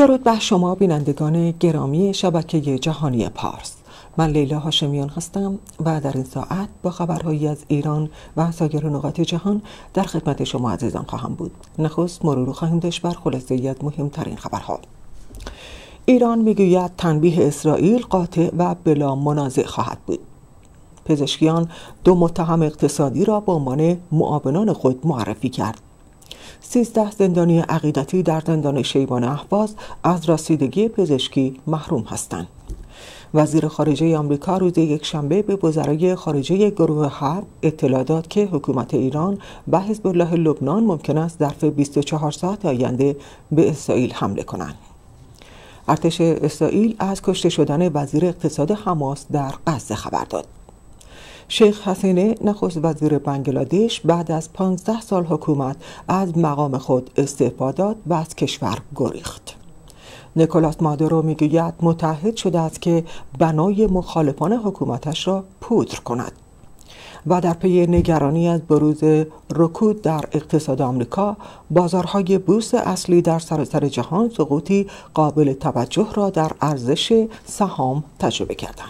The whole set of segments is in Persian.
درود بر شما بینندگان گرامی شبکه جهانی پارس. من لیلا هاشمیان هستم و در این ساعت با خبرهایی از ایران و سایر نقاط جهان در خدمت شما عزیزان خواهم بود. نخست مرور خواهیم داشت بر خلاصه‌ای از مهمترین خبرها. ایران میگوید تنبیه اسرائیل قاطع و بلا منازع خواهد بود. پزشکیان 2 متهم اقتصادی را به عنوان معاونان خود معرفی کرد. 13 زندانی عقیدتی در زندان شیبان اهواز از رسیدگی پزشکی محروم هستند. وزیر خارجه آمریکا روز یکشنبه به وزرای خارجه گروه حرب اطلاع داد که حکومت ایران و حزب الله لبنان ممکن است ظرف 24 ساعت آینده به اسرائیل حمله کنند. ارتش اسرائیل از کشته شدن وزیر اقتصاد حماس در غزه خبر داد. شیخ حسینه نخست وزیر بنگلادش بعد از 15 سال حکومت از مقام خود استعفا داد و از کشور گریخت. نیکولاس مادورو میگوید متعهد شده است که بنای مخالفان حکومتش را پودر کند. و در پی نگرانی از بروز رکود در اقتصاد آمریکا، بازارهای بورس اصلی در سراسر جهان سقوطی قابل توجه را در ارزش سهام تجربه کردند.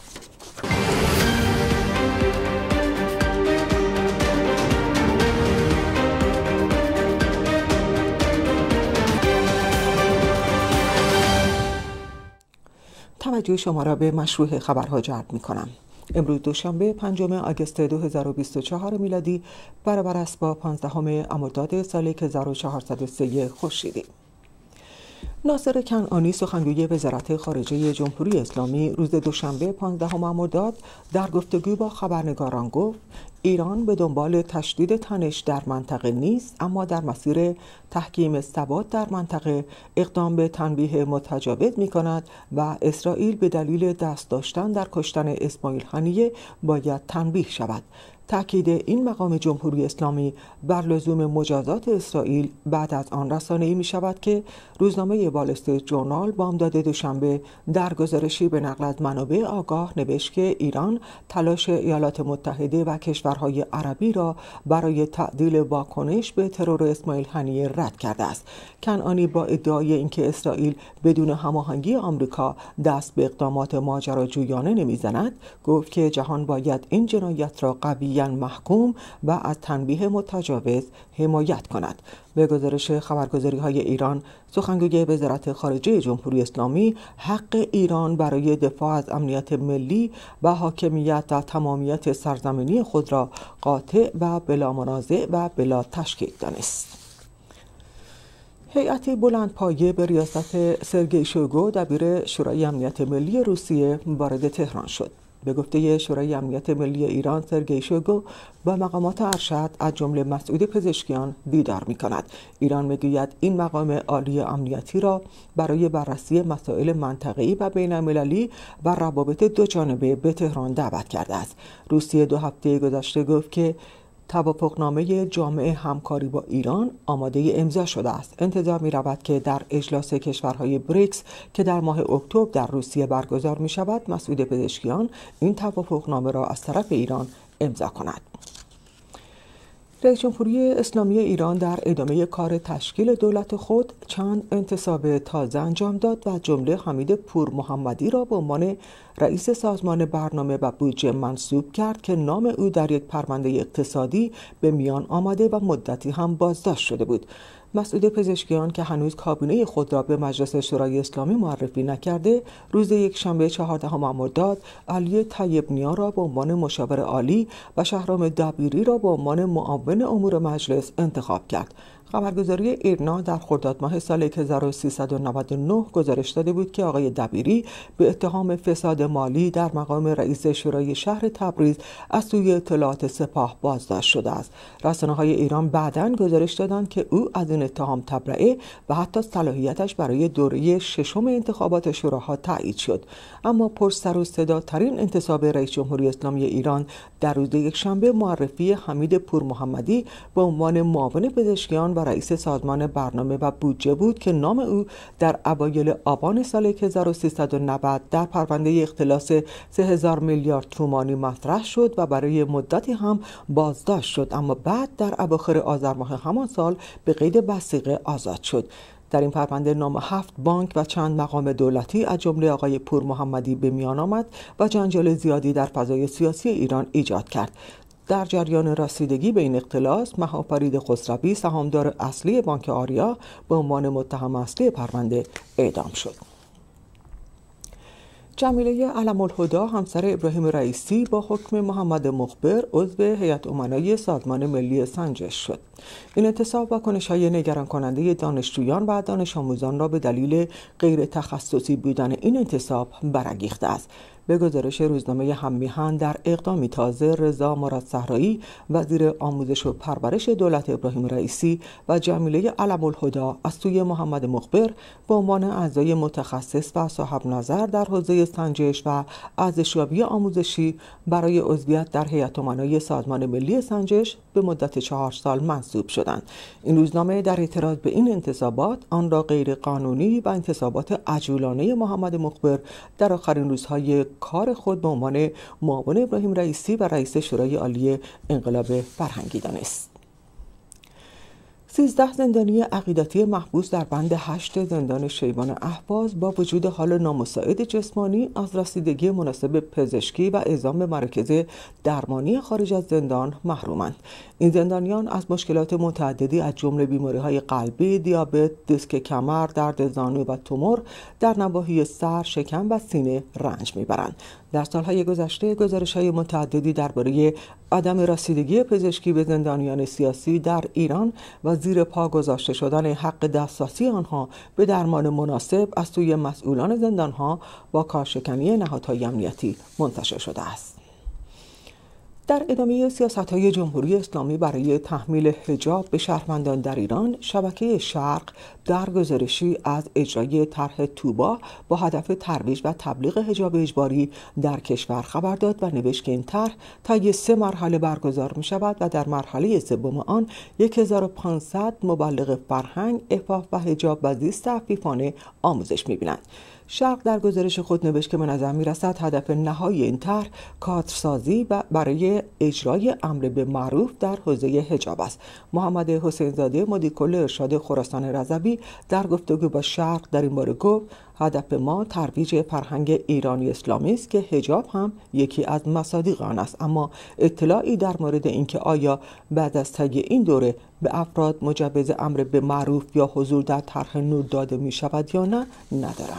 توجه شما را به مشروع خبرها جلب می کنم. امروز دوشنبه 5 آگوست 2024 میلادی برابر است با 15 مرداد سال 1403 خورشیدی. ناصر کنعانی سخنگوی وزارت خارجه جمهوری اسلامی روز دوشنبه 15 مرداد در گفتگو با خبرنگاران گفت ایران به دنبال تشدید تنش در منطقه نیست، اما در مسیر تحکیم ثبات در منطقه اقدام به تنبیه متجاوز می کند و اسرائیل به دلیل دست داشتن در کشتن اسماعیل هنیه باید تنبیه شود. تأکید این مقام جمهوری اسلامی بر لزوم مجازات اسرائیل بعد از آن رسانه‌ای می شود که روزنامه وال استریت ژورنال بامداد دوشنبه در گزارشی به نقل از منابع آگاه نوشت که ایران تلاش ایالات متحده و کشورهای عربی را برای تعدیل واکنش به ترور اسماعیل هنیه رد کرده است. کنعانی با ادعای اینکه اسرائیل بدون هماهنگی آمریکا دست به اقدامات ماجراجویانه نمیزند، گفت که جهان باید این جنایت را قوی محکوم و از تنبیه متجاوز حمایت کند. به گزارش خبرگزاری‌های ایران، سخنگوی وزارت خارجه جمهوری اسلامی حق ایران برای دفاع از امنیت ملی و حاکمیت و تمامیت سرزمینی خود را قاطع و بلا منازع و بلا تشکیک دانست. هیئتی بلندپایه به ریاست سرگئی شویگو دبیر شورای امنیت ملی روسیه وارد تهران شد. به گفته شورای امنیت ملی ایران، سرگئی شویگو با مقامات ارشد از جمله مسعود پزشکیان دیدار می‌کند. ایران می‌گوید این مقام عالی امنیتی را برای بررسی مسائل منطقه‌ای و بین‌المللی و روابط دوجانبه به تهران دعوت کرده است. روسیه 2 هفته گذشته گفت که توافقنامه جامع همکاری با ایران آماده امضا شده است. انتظار می رود که در اجلاس کشورهای بریکس که در ماه اکتبر در روسیه برگزار می شود، مسعود پزشکیان این توافقنامه را از طرف ایران امضا کند. رئیس جمهوری اسلامی ایران در ادامه کار تشکیل دولت خود چند انتصاب تازه انجام داد و جمله حمید پور محمدی را به عنوان رئیس سازمان برنامه و بودجه منصوب کرد که نام او در یک پرونده اقتصادی به میان آمده و مدتی هم بازداشت شده بود. مسعود پزشکیان که هنوز کابینه خود را به مجلس شورای اسلامی معرفی نکرده، روز یکشنبه 14 مرداد علی طیب نیا را به عنوان مشاور عالی و شهرام دبیری را به عنوان معاون امور مجلس انتخاب کرد. خبرگزاری ایرنا در خرداد ماه سال 1399 گزارش داده بود که آقای دبیری به اتهام فساد مالی در مقام رئیس شورای شهر تبریز از سوی اطلاعات سپاه بازداشت شده است. رسانه‌های ایران بعداً گزارش دادند که او از این اتهام تبرئه و حتی صلاحیتش برای دوره 6 انتخابات شوراها تایید شد. اما پرسر و صداترین انتصاب رئیس جمهوری اسلامی ایران در روز یکشنبه معرفی حمید پور محمدی به عنوان معاون پزشکیان و رئیس سازمان برنامه و بودجه بود که نام او در اوایل آبان سال 1390 در پرونده اختلاس 3000 میلیارد تومانی مطرح شد و برای مدتی هم بازداشت شد، اما بعد در اواخر آذر ماه همان سال به قید وثیقه آزاد شد. در این پرونده نام 7 بانک و چند مقام دولتی از جمله آقای پور محمدی به میان آمد و جنجال زیادی در فضای سیاسی ایران ایجاد کرد. در جریان رسیدگی به این اختلاس، مهاپرید خسروی سهامدار اصلی بانک آریا به عنوان متهم اصلی پرونده اعدام شد. جمیله علم‌الهدی همسر ابراهیم رئیسی با حکم محمد مخبر عضو هیئت امنای سازمان ملی سنجش شد. این انتصاب واکنش‌های نگران کننده دانشجویان و دانش آموزان را به دلیل غیر تخصصی بودن این انتصاب برانگیخته است. به گزارش روزنامه هم‌میهن، در اقدامی تازه رضا مراد صحرایی وزیر آموزش و پرورش دولت ابراهیم رئیسی و جمیله علم‌الهدی از سوی محمد مخبر به عنوان اعضای متخصص و صاحب نظر در حوزه سنجش و ارزشیابی آموزشی برای عضویت در هیئت امنای سازمان ملی سنجش به مدت 4 سال منصوب شدند. این روزنامه در اعتراض به این انتصابات آن را غیر قانونی و انتصابات عجولانه محمد مخبر در آخرین روزهای کار خود به عنوان معاون ابراهیم رئیسی و رئیس شورای عالی انقلاب فرهنگی دانست. 13 زندانی عقیدتی محبوس در بند 8 زندان شیبان اهواز با وجود حال نامساعد جسمانی از رسیدگی مناسب پزشکی و اعزام به مراکز درمانی خارج از زندان محرومند. این زندانیان از مشکلات متعددی از جمله بیماری‌های قلبی، دیابت، دیسک کمر، درد زانو و تومور در نواحی سر، شکم و سینه رنج میبرند. در سالهای گذشته گزارش‌های متعددی درباره عدم رسیدگی پزشکی به زندانیان سیاسی در ایران و زیر پا گذاشته شدن حق دسترسی آنها به درمان مناسب از سوی مسئولان زندانها با کارشکنی نهادهای امنیتی منتشر شده است. در ادامه سیاست‌های جمهوری اسلامی برای تحمیل حجاب به شهروندان در ایران، شبکه شرق در گزارشی از اجرای طرح توبا با هدف ترویج و تبلیغ حجاب اجباری در کشور خبر داد و نوشت که این طرح طی 3 مرحله برگزار می‌شود و در مرحله سوم آن 1500 مبلغ فرهنگ، عفاف و حجاب و زیست عفیفانه آموزش می‌بینند. شرق در گزارش خود نوشت که به نظر می‌رسد هدف نهایی این طرح کادرسازی برای اجرای امر به معروف در حوزه حجاب است. محمد حسین زاده مدیر کل ارشاد خراسان رضوی در گفتگو با شرق در این باره گفت هدف ما ترویج فرهنگ ایرانی اسلامی است که حجاب هم یکی از مصادیق آن است، اما اطلاعی در مورد اینکه آیا بعد از طی این دوره به افراد مجوز امر به معروف یا حضور در طرح نور داده می شود یا نه ندارم.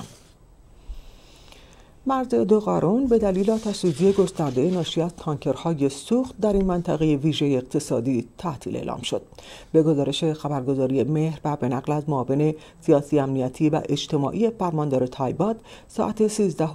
مرز دوغارون به دلیل آتش‌سوزی گسترده ناشی از تانکرهای سوخت در این منطقه ویژه اقتصادی تعطیل اعلام شد. به گزارش خبرگزاری مهر و به نقل از معاون سیاسی امنیتی و اجتماعی فرماندار تایباد، ساعت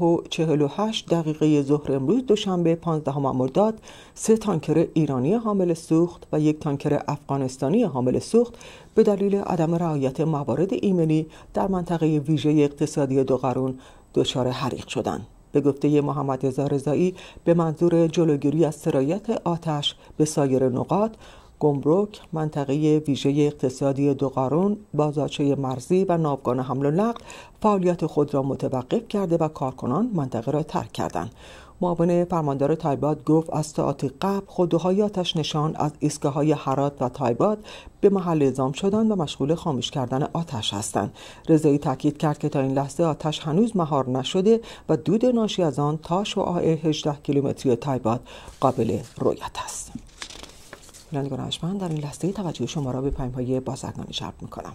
13:48 ظهر امروز دوشنبه 15 مرداد 3 تانکر ایرانی حامل سوخت و 1 تانکر افغانستانی حامل سوخت به دلیل عدم رعایت موارد ایمنی در منطقه ویژه اقتصادی دوغارون دچار حریق شدند. به گفته محمد رضا رضایی، به منظور جلوگیری از سرایت آتش به سایر نقاط، گمرک، منطقه ویژه اقتصادی دوغارون، بازارچه مرزی و ناوگان حمل و نقل فعالیت خود را متوقف کرده و کارکنان منطقه را ترک کردند. معاون فرماندار تایباد گفت از ساعتی قبل خودروهای آتش نشان از ایستگاه‌های هرات و تایباد به محل اعزام شدند و مشغول خاموش کردن آتش هستند. رضایی تاکید کرد که تا این لحظه آتش هنوز مهار نشده و دود ناشی از آن تا شعاع 18 کیلومتری تایباد قابل رؤیت است. بینندگان ارجمند، در این لحظه توجه شما را به پیام‌های بازرگانی جلب می‌کنم.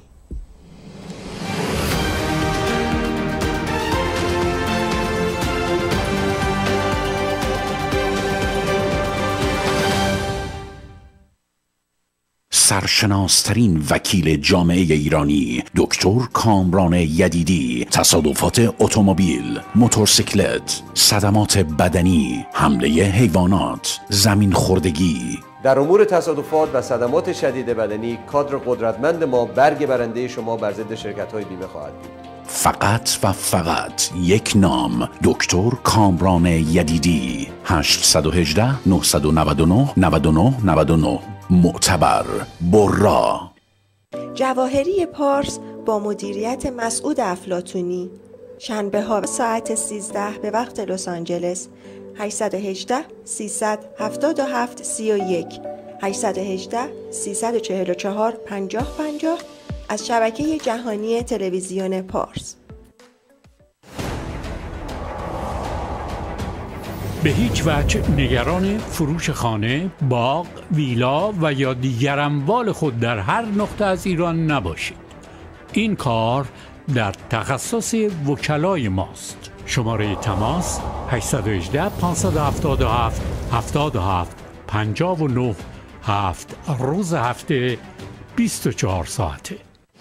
سرشناسترین وکیل جامعه ایرانی دکتر کامران یدیدی، تصادفات اتومبیل، موتورسیکلت، صدمات بدنی، حمله حیوانات، زمین خوردگی. در امور تصادفات و صدمات شدید بدنی کادر قدرتمند ما برگ برنده شما بر ضد شرکت‌های بیمه خواهد بود. فقط و فقط یک نام، دکتر کامران یدیدی. 818 999 99 99. معتبر، برا. جواهری پارس با مدیریت مسعود افلاطونی، شنبه ها ساعت 13 به وقت لس آنجلس. 818 377 31 818 344 50 50 از شبکه جهانی تلویزیون پارس. به هیچ وجه نگران فروش خانه، باغ، ویلا و یا دیگر اموال خود در هر نقطه از ایران نباشید. این کار در تخصص وکلای ماست. شماره تماس 818 577 77 59 7 روز هفته 24 ساعته.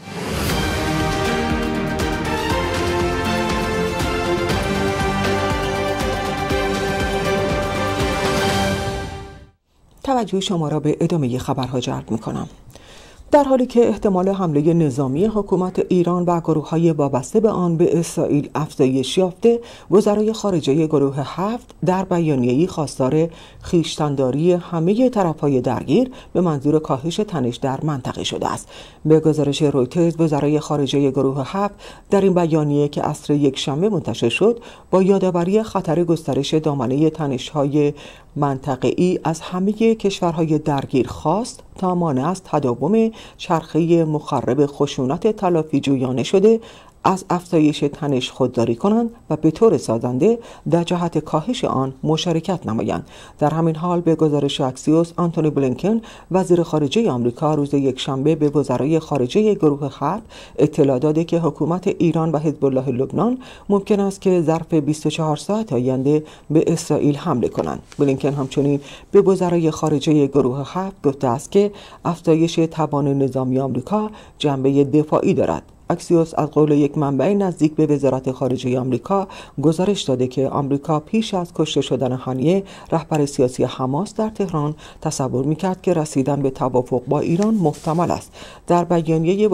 توجه شما را به ادامه خبرها جلب می‌کنم. در حالی که احتمال حمله نظامی حکومت ایران و گروه‌های وابسته به آن به اسرائیل افزایش یافته، وزرای خارجه گروه 7 در بیانیه‌ای خواستار خویشتن‌داری همه طرف‌های درگیر به منظور کاهش تنش در منطقه شده است. به گزارش رویترز، وزرای خارجه گروه 7 در این بیانیه که عصر یکشنبه منتشر شد، با یادآوری خطر گسترش دامنه تنش‌های منطقه‌ای از همه کشورهای درگیر خواست تا مانع از تداوم چرخه مخرب خشونت تلافی جویانه شده از افزایش تنش خودداری کنند و به طور سازنده در جهت کاهش آن مشارکت نمایند. در همین حال به گزارش اکسیوس، آنتونی بلینکن وزیر خارجه آمریکا روز یکشنبه به وزرای خارجه گروه 7 اطلاع داده که حکومت ایران و حزب الله لبنان ممکن است که ظرف 24 ساعت آینده به اسرائیل حمله کنند. بلینکن همچنین به وزرای خارجه گروه 7 گفته است که افزایش توان نظامی آمریکا جنبه دفاعی دارد. اکسیوس از قول یک منبع نزدیک به وزارت خارجه آمریکا گزارش داده که آمریکا پیش از کشته شدن هانیه، رهبر سیاسی حماس در تهران، تصور می‌کرد که رسیدن به توافق با ایران محتمل است. در بیانیه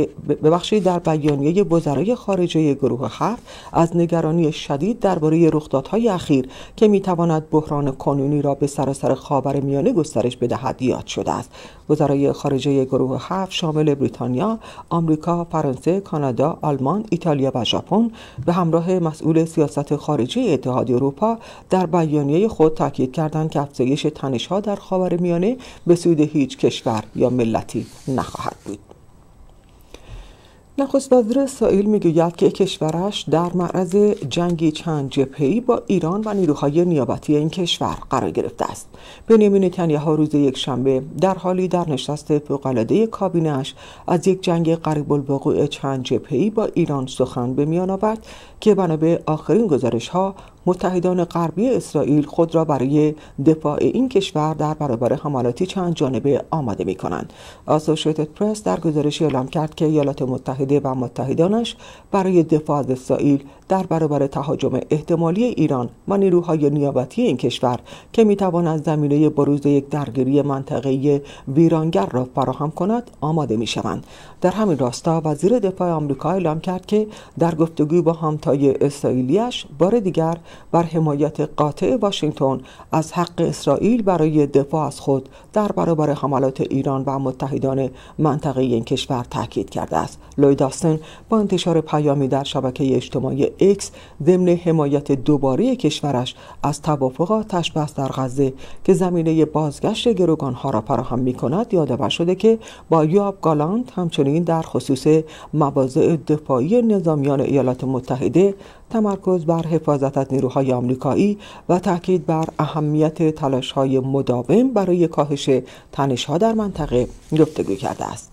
وزرای خارجه گروه 7 از نگرانی شدید درباره رخدادهای اخیر که می‌تواند بحران کنونی را به سراسر خاورمیانه گسترش بدهد یاد شده است. وزرای خارجه گروه 7 شامل بریتانیا، آمریکا، فرانسه، کانادا، آلمان، ایتالیا و ژاپن به همراه مسئول سیاست خارجی اتحادیه اروپا در بیانیه خود تاکید کردند که افزایش تنش‌ها در خاورمیانه به سود هیچ کشور یا ملتی نخواهد بود. نخست وزیر اسرائیل میگوید که کشورش در معرض جنگی چند جبهه‌ای با ایران و نیروهای نیابتی این کشور قرار گرفته است. بنیامین نتانیاهو روز یکشنبه در حالی در نشست فوق‌العاده کابینه‌اش از یک جنگ قریب الوقوع چند جبهه‌ای با ایران سخن به میان آورد که بنا به آخرین گزارش‌ها متحدان غربی اسرائیل خود را برای دفاع این کشور در برابر حملاتی چند جانبه آماده می‌کنند. اسوسییتد پرس در گزارشی اعلام کرد که ایالات متحده و متحدانش برای دفاع از اسرائیل در برابر تهاجم احتمالی ایران و نیروهای نیابتی این کشور که می‌تواند زمینه بروز یک درگیری منطقه‌ای ویرانگر را فراهم کند آماده می‌شوند. در همین راستا وزیر دفاع آمریکا اعلام کرد که در گفتگو با همتای اسرائیلیش بار دیگر بر حمایت قاطع واشنگتن از حق اسرائیل برای دفاع از خود در برابر حملات ایران و متحدان منطقه‌ای این کشور تاکید کرده است. لوید آستن با انتشار پیامی در شبکه اجتماعی ایکس ضمن حمایت دوباره کشورش از توافق آتش بس در غزه که زمینه بازگشت گروگان‌ها را فراهم می‌کند یادآور شده که با یوآف گالانت همچنین در خصوص مواضع دفاعی نظامیان ایالات متحده، تمرکز بر حفاظت از نیروهای آمریکایی و تاکید بر اهمیت تلاش‌های مداوم برای کاهش تنش‌ها در منطقه گفتگو کرده است.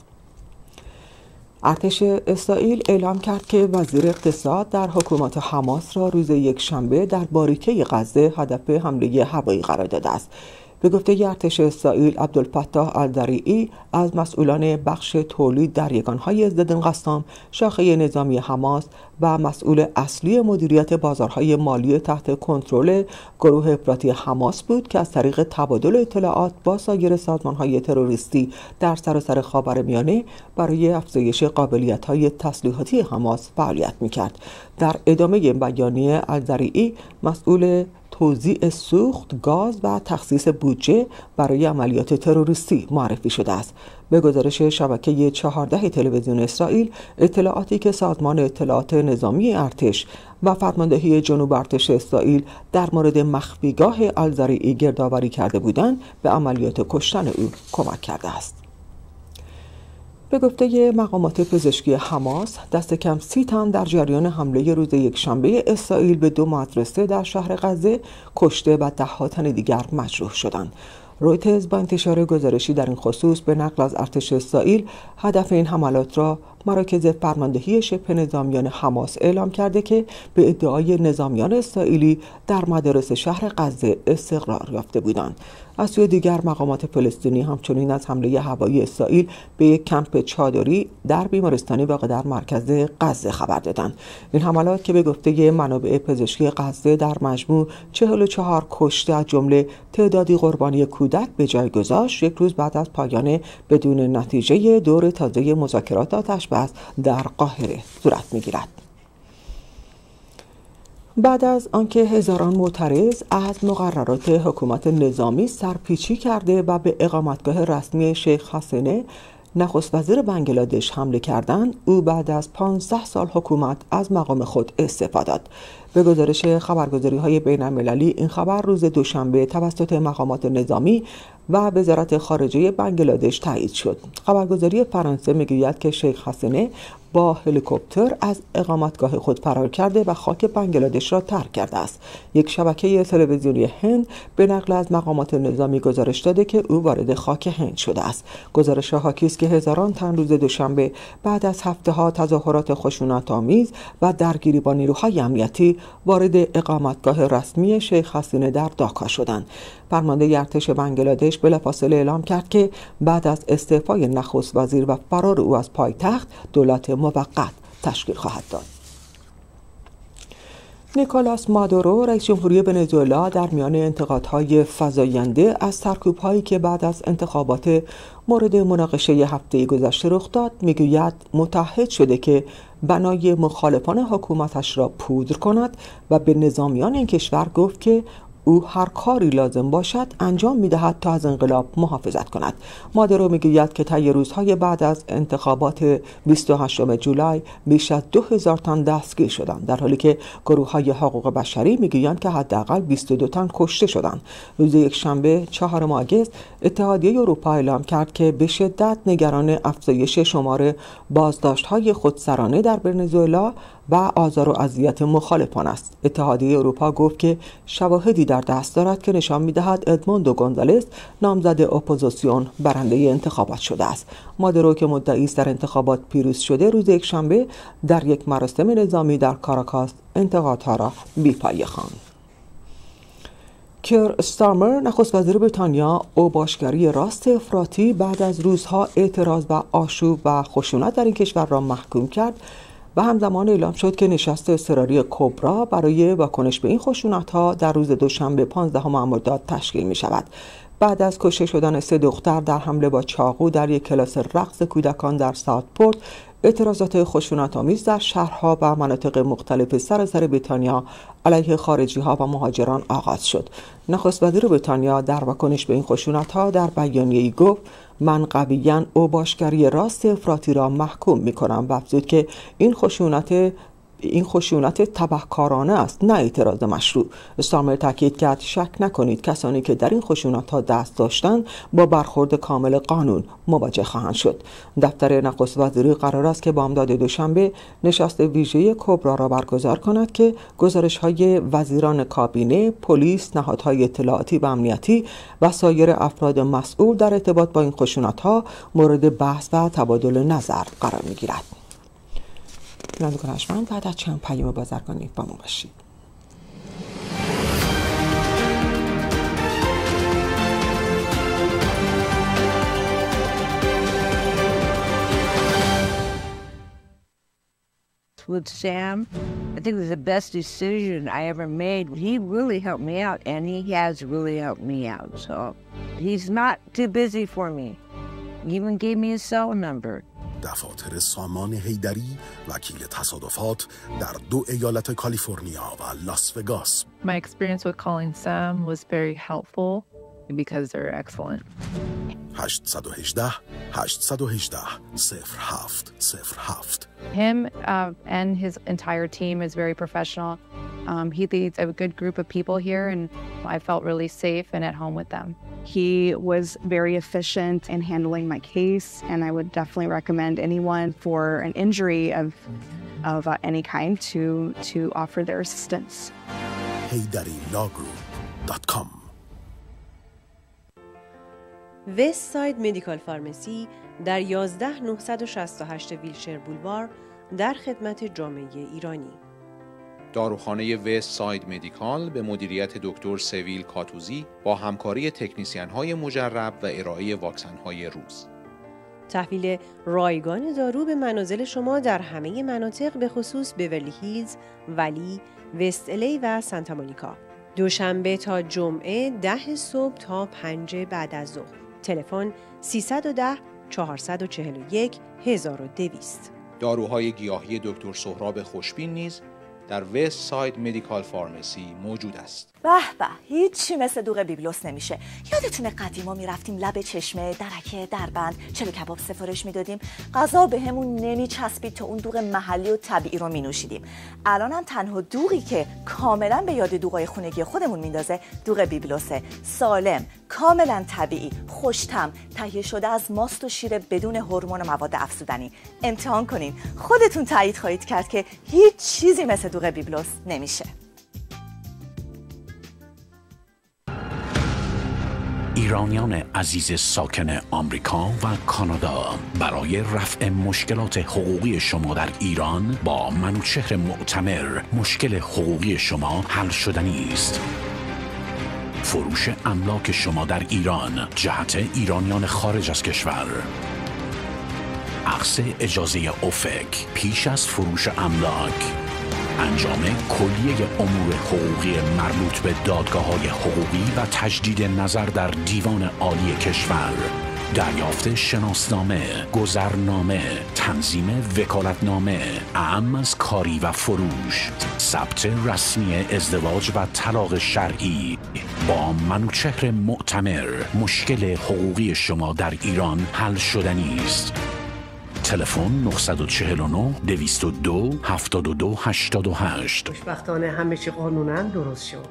ارتش اسرائیل اعلام کرد که وزیر اقتصاد در حکومت حماس را روز یکشنبه در باریکه غزه هدف حمله هوایی قرار داده است. به گفته ارتش اسرائیل، عبدالفتاح الدریعی از مسئولان بخش تولید در یگانهای ضد انقسام شاخه نظامی حماس و مسئول اصلی مدیریت بازارهای مالی تحت کنترل گروه افراطی حماس بود که از طریق تبادل اطلاعات با سایر سازمانهای تروریستی در سراسر خاورمیانه برای افزایش قابلیت‌های تسلیحاتی حماس فعالیت می‌کرد. در ادامه بیانیه، الدریعی مسئول توزیع سوخت، گاز و تخصیص بودجه برای عملیات تروریستی معرفی شده است. به گزارش شبکه 14 تلویزیون اسرائیل، اطلاعاتی که سازمان اطلاعات نظامی ارتش و فرماندهی جنوب ارتش اسرائیل در مورد مخفیگاه الدریعی گردآوری کرده بودند، به عملیات کشتن او کمک کرده است. به گفته مقامات پزشکی حماس، دست کم 30 تن در جریان حمله روز یکشنبه اسرائیل به 2 مدرسه در شهر غزه کشته و 10 تن دیگر مجروح شدند. رویترز با انتشار گزارشی در این خصوص به نقل از ارتش اسرائیل هدف این حملات را مراکز فرماندهی شبه نظامیان حماس اعلام کرده که به ادعای نظامیان اسرائیلی در مدارس شهر غزه استقرار یافته بودند. از سوی دیگر مقامات فلسطینی همچنین از حمله هوایی اسرائیل به یک کمپ چادری در بیمارستانی واقع در مرکز غزه خبر دادند. این حملات که به گفته منابع پزشکی غزه در مجموع 44 کشته از جمله تعدادی قربانی کودک به جای گذاشت، یک روز بعد از پایان بدون نتیجه دور تازه مذاکرات آتش‌بس در قاهره صورت می‌گیرد. بعد از آنکه هزاران معترض از مقررات حکومت نظامی سرپیچی کرده و به اقامتگاه رسمی شیخ حسینه نخست وزیر بنگلادش حمله کردند، او بعد از 15 سال حکومت از مقام خود استعفا داد. به گزارش خبرگزاری‌های بین‌المللی این خبر روز دوشنبه توسط مقامات نظامی و وزارت خارجه بنگلادش تایید شد. خبرگزاری فرانسه میگوید که شیخ حسینه با هلیکوپتر از اقامتگاه خود فرار کرده و خاک بنگلادش را ترک کرده است. یک شبکه تلویزیونی هند به نقل از مقامات نظامی گزارش داده که او وارد خاک هند شده است. گزارش حاکی است که هزاران تن روز دوشنبه بعد از هفته‌ها تظاهرات خشونت‌آمیز و درگیری با نیروهای امنیتی وارد اقامتگاه رسمی شیخ حسینه در داکا شدند. فرمانده ارتش بنگلادش بلافاصله اعلام کرد که بعد از استعفای نخست وزیر و فرار او از پایتخت، دولت موقت تشکیل خواهد داد. نیکولاس مادورو رئیس جمهوری ونزوئلا در میان انتقادهای فزاینده از سرکوب‌هایی که بعد از انتخابات مورد مناقشه هفته گذشته رخ داد میگوید متعهد شده که بنای مخالفان حکومتش را پودر کند و به نظامیان این کشور گفت که او هر کاری لازم باشد انجام می‌دهد تا از انقلاب محافظت کند. مادورو میگوید که طی روزهای بعد از انتخابات 28 جولای بیش از 2000 تن دستگیر شدند، در حالی که گروه‌های حقوق بشری میگویند که حداقل 22 تن کشته شدند. روز یکشنبه 4 آگوست اتحادیه اروپا اعلام کرد که به شدت نگران افزایش شمار بازداشت‌های خودسرانه در ونزوئلا و آزار و اذیت مخالفان است. اتحادیه اروپا گفت که شواهدی در دست دارد که نشان می‌دهد ادموندو گونزالز نامزد اپوزیسیون برنده انتخابات شده است. مادورو که مدعی است در انتخابات پیروز شده، روز یکشنبه در یک مراسم نظامی در کاراکاس انتقادها را بی‌پایه خواند. کیر استارمر نخست وزیر بریتانیا اوباشگری راست افراطی بعد از روزها اعتراض و آشوب و خشونت در این کشور را محکوم کرد و همزمان اعلام شد که نشست اضطراری کبرا برای واکنش به این خشونت‌ها در روز دوشنبه 15 مرداد تشکیل می شود. بعد از کشته شدن 3 دختر در حمله با چاقو در یک کلاس رقص کودکان در ساوتپورت، اعتراضات خشونت‌آمیز در شهرها و مناطق مختلف سراسر بریتانیا علیه خارجی‌ها و مهاجران آغاز شد. نخست وزیر بریتانیا در واکنش به این خشونت‌ها در بیانیه‌ای گفت: من قویاً اوباشگری راست افراطی را محکوم می‌کنم و افزود که این خشونت تبهکارانه است، نه اعتراض مشروع. استارمر تاکید کرد شک نکنید کسانی که در این خشونت‌ها دست داشتند با برخورد کامل قانون مواجه خواهند شد. دفتر نخست وزیری قرار است که بامداد دوشنبه نشست ویژه کبرا را برگزار کند که گزارش‌های وزیران کابینه، پلیس، نهادهای اطلاعاتی و امنیتی و سایر افراد مسئول در ارتباط با این خشونت‌ها مورد بحث و تبادل نظر قرار می‌گیرد. بینندگان ارجمند، بعد از چند پیام بازرگانی با ما باشید. With Sam, I think it was the best decision I ever made. He really helped me out, and he has really helped me out. So he's not too busy for me. He even gave me his cell number. دفاتر سامان حیدری وکیل تصادفات در 2 ایالت کالیفرنیا و لاس وگاس. My experience with calling Sam was very helpful because they're excellent. 818 818 0707. Him and his entire team is very professional. He leads a good group of people here, and I felt really safe and at home with them. He was very efficient in handling my case, and I would definitely recommend anyone for an injury of any kind to offer their assistance. HeyDariLawGroup.com. وست ساید مدیکال فارمسی در 11968 ویلشر بولوار در خدمت جامعه ایرانی. داروخانه وست ساید مدیکال به مدیریت دکتر سویل کاتوزی با همکاری تکنیسیان‌های مجرب و ارائه واکسن‌های روز. تحویل رایگان دارو به منازل شما در همه مناطق به خصوص بیورلی هیلز، ولی، وست الی و سانتا مونیکا. دوشنبه تا جمعه 10 صبح تا 5 بعد از ظهر. تلفن 310 441 1200. داروهای گیاهی دکتر سهراب خوشبین نیز در وست ساید مدیکال فارمسی موجود است. به به، هیچی مثل دوغ بیبلوس نمیشه. یادتونه قدیما میرفتیم لب چشمه، درکه، دربند، چلو کباب سفارش میدادیم، غذا بهمون نمیچسبید تا اون دوغ محلی و طبیعی رو مینوشیدیم. الانم تنها دوغی که کاملا به یاد دوغای خونگی خودمون میندازه دوغ بیبلوسه. سالم، کاملا طبیعی، خوش‌طعم، تهیه شده از ماست و شیر بدون هورمون و مواد افزودنی. امتحان کنین، خودتون تایید خواهید کرد که هیچ چیزی مثل دوغ بیبلوس نمیشه. ایرانیان عزیز ساکن آمریکا و کانادا، برای رفع مشکلات حقوقی شما در ایران با منوچهر معتمر مشکل حقوقی شما حل شدنی است. فروش املاک شما در ایران جهت ایرانیان خارج از کشور، اخذ اجازه اوفک پیش از فروش املاک، انجام کلیه امور حقوقی مربوط به دادگاه‌های حقوقی و تجدید نظر در دیوان عالی کشور، دریافت شناسنامه، گذرنامه، تنظیم وکالتنامه، اعم از کاری و فروش، ثبت رسمی ازدواج و طلاق شرعی. با منوچهر معتمر مشکل حقوقی شما در ایران حل شدنی است. تلفن 949 202 72 88. خوشبختانه همه چی قانونا درست شد.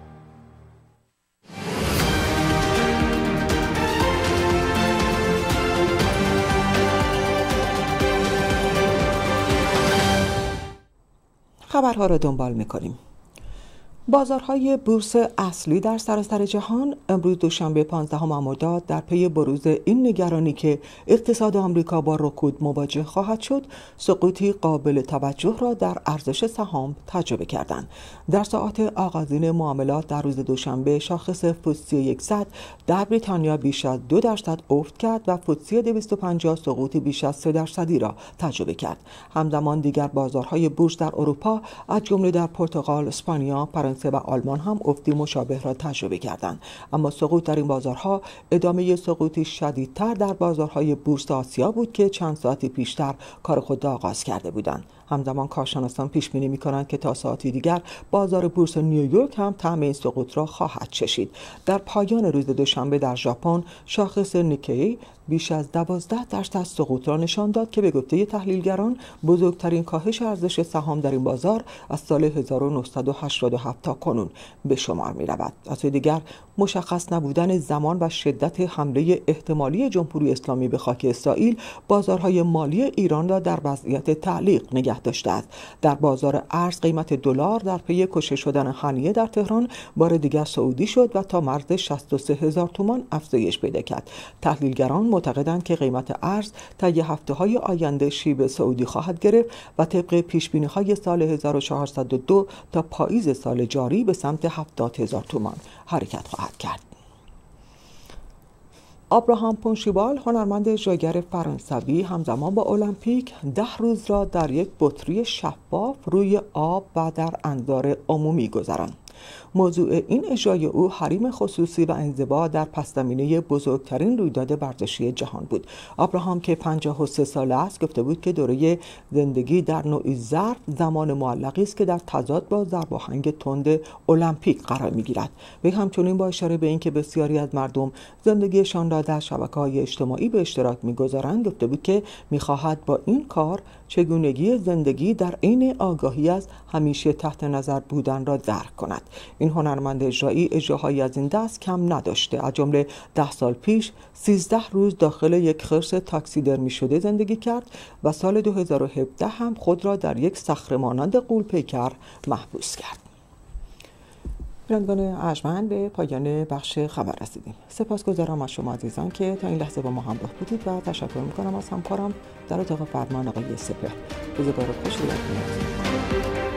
خبرها را دنبال می‌کنیم. بازارهای بورس اصلی در سراسر جهان امروز دوشنبه 15 مرداد در پی بروز این نگرانی که اقتصاد آمریکا با رکود مواجه خواهد شد، سقوطی قابل توجه را در ارزش سهام تجربه کردند. در ساعات آغازین معاملات در روز دوشنبه شاخص فوتسی 100 در بریتانیا بیش از 2% افت کرد و فوتسی 250 سقوطی بیش از 3% را تجربه کرد. همزمان دیگر بازارهای بورس در اروپا از جمله در پرتغال، اسپانیا، فرانسه و آلمان هم افتی مشابه را تجربه کردند. اما سقوط در این بازارها ادامه سقوطی شدیدتر در بازارهای بورس آسیا بود که چند ساعتی پیشتر کار خود را آغاز کرده بودند. همزمان کارشناسان پیش بینی می‌کنند که تا ساعتی دیگر بازار بورس نیویورک هم طعم این سقوط را خواهد چشید. در پایان روز دوشنبه در ژاپن شاخص نیکی بیش از 12% سقوط را نشان داد که به گفته تحلیلگران بزرگترین کاهش ارزش سهام در این بازار از سال 1987 تا کنون به شمار می‌رود. از سوی دیگر مشخص نبودن زمان و شدت حمله احتمالی جمهوری اسلامی به خاک اسرائیل بازارهای مالی ایران را در وضعیت تعلیق نگه داشته است. در بازار ارز قیمت دلار در پی کشته شدن هنیه در تهران بار دیگر صعودی شد و تا مرز 63,000 تومان افزایش پیدا کرد. تحلیلگران معتقدند که قیمت ارز طی هفته‌های آینده شیب صعودی خواهد گرفت و طبق پیش‌بینی‌های سال 1402 تا پاییز سال جاری به سمت 70,000 تومان حرکت خواهد کرد. ابراهام پونشیبال، هنرمند اجراگر فرانسوی، همزمان با المپیک 10 روز را در یک بطری شفاف روی آب و در انظار عمومی گذراند. موضوع این اجرای او حریم خصوصی و انزوا در پس‌زمینه بزرگترین رویداد ورزشی جهان بود. ابراهام که 53 ساله است گفته بود که دوره زندگی در نوعی ظرف زمان معلقی است که در تضاد با ضرباهنگ تند المپیک قرار می‌گیرد. وی همچنین با اشاره به اینکه بسیاری از مردم زندگیشان را در شبکه‌های اجتماعی به اشتراک می‌گذارند گفته بود که می‌خواهد با این کار چگونگی زندگی در عین آگاهی از همیشه تحت نظر بودن را درک کند. این هنرمند اجرایی اجراهایی از این دست کم نداشته. از جمله 10 سال پیش 13 روز داخل یک خرس تاکسیدرمی شده زندگی کرد و سال 2017 هم خود را در یک صخره مانند غول‌پیکر محبوس کرد. بینندگان ارجمند، به پایان بخش خبر رسیدیم. سپاسگزارم از شما عزیزان که تا این لحظه با ما همراه بودید و تشکر میکنم از همکارم در اتاق فرمان آقای سپهر. روزگار خوشی براتون آرزو می‌کنم.